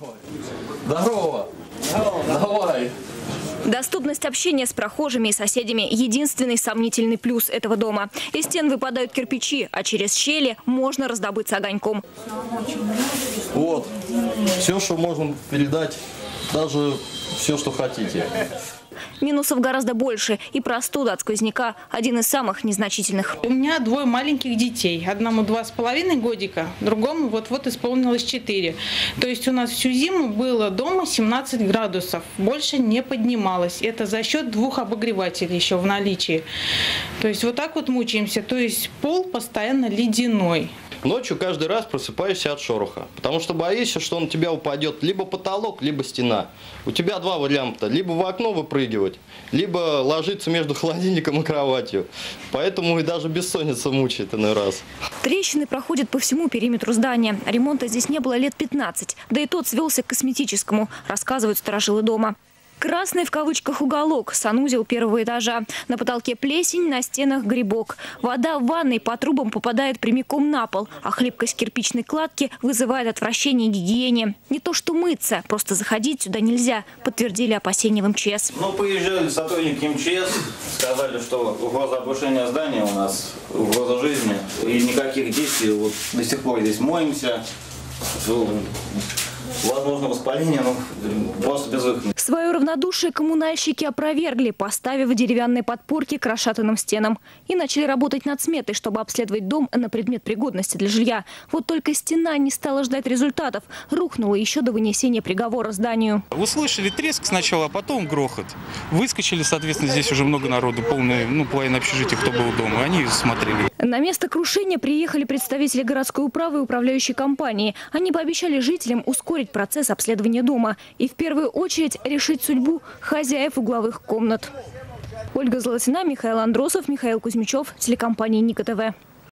Здорово! Давай! Доступность общения с прохожими и соседями – единственный сомнительный плюс этого дома. Из стен выпадают кирпичи, а через щели можно раздобыться огоньком. Вот. Все, что можно передать, даже все, что хотите. Минусов гораздо больше, и простуда от сквозняка – один из самых незначительных. У меня двое маленьких детей. Одному 2,5 годика, другому вот-вот исполнилось 4. То есть у нас всю зиму было дома 17 градусов. Больше не поднималось. Это за счет 2 обогревателей еще в наличии. То есть вот так вот мучаемся. То есть пол постоянно ледяной. Ночью каждый раз просыпаешься от шороха, потому что боишься, что на тебя упадет либо потолок, либо стена. У тебя два варианта: либо в окно выпрыгивать, либо ложиться между холодильником и кроватью. Поэтому и даже бессонница мучает иной раз. Трещины проходят по всему периметру здания. Ремонта здесь не было лет 15, да и тот свелся к косметическому, рассказывают старожилы дома. Красный в кавычках уголок, санузел первого этажа. На потолке плесень, на стенах грибок. Вода в ванной по трубам попадает прямиком на пол, а хлипкость кирпичной кладки вызывает отвращение к гигиене. Не то что мыться, просто заходить сюда нельзя, подтвердили опасения в МЧС. Приезжали сотрудники МЧС, сказали, что угроза обрушения здания у нас, угроза жизни. И никаких действий, вот до сих пор здесь моемся. Возможно воспаление, но просто безвыходно. Свое равнодушие коммунальщики опровергли, поставив деревянные подпорки к расшатанным стенам. И начали работать над сметой, чтобы обследовать дом на предмет пригодности для жилья. Вот только стена не стала ждать результатов. Рухнула еще до вынесения приговора зданию. Услышали треск сначала, а потом грохот. Выскочили, соответственно, здесь уже много народу, половина общежития, кто был дома. Они смотрели. На место крушения приехали представители городской управы и управляющей компании. Они пообещали жителям ускорить процесс обследования дома и в первую очередь решить судьбу хозяев угловых комнат. Ольга Золотина, Михаил Андросов, Михаил Кузьмичев, телекомпания Ника ТВ.